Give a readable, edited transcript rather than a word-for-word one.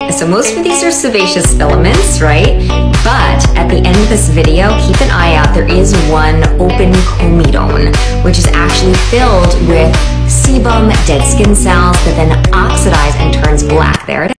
So most of these are sebaceous filaments, right? But at the end of this video, keep an eye out. There is one open comedone, which is actually filled with sebum, dead skin cells that then oxidize and turns black. There it is.